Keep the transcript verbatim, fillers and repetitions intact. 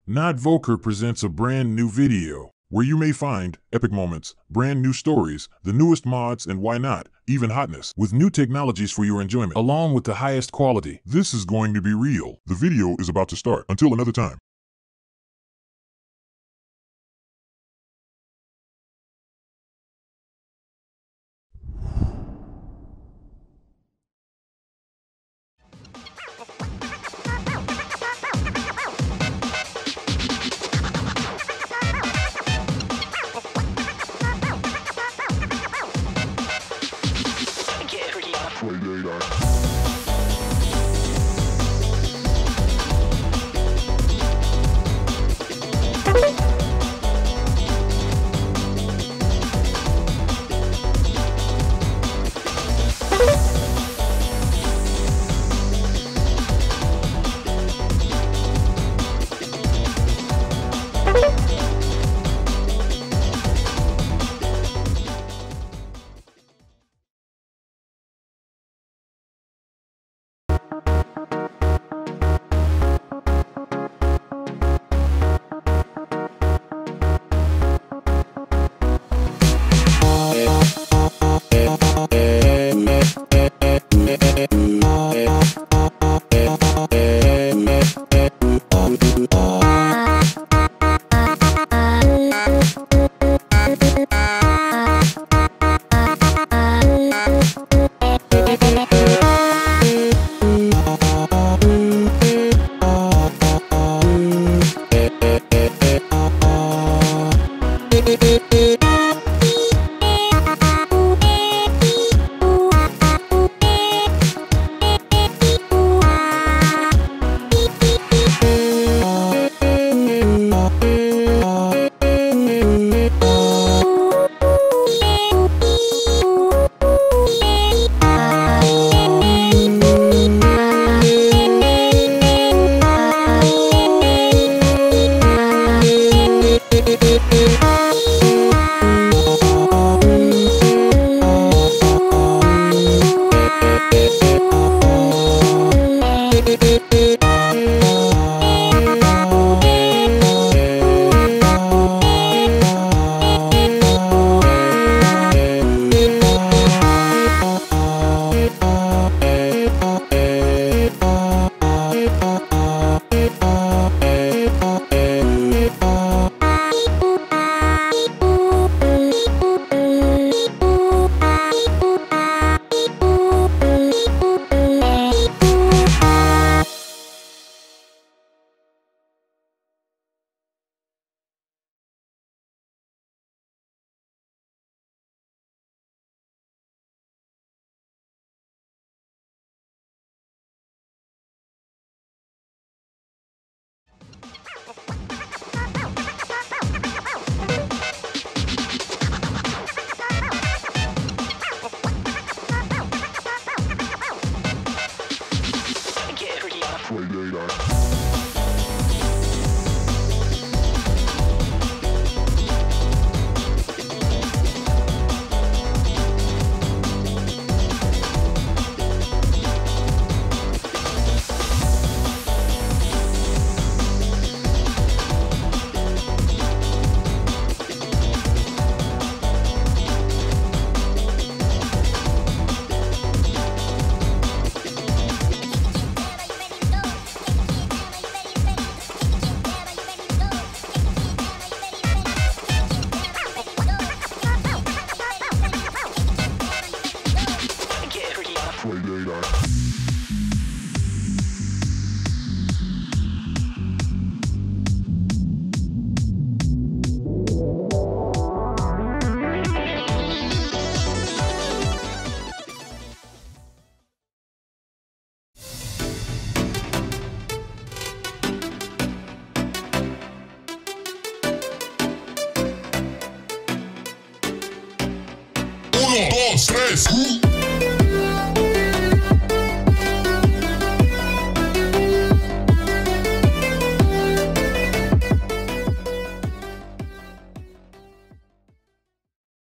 𝙳𝚒𝚑𝚑 presents a brand new video, where you may find epic moments, brand new stories, the newest mods, and why not, even hotness, with new technologies for your enjoyment, along with the highest quality. This is going to be real. The video is about to start. Until another time. Uno, dos, tres.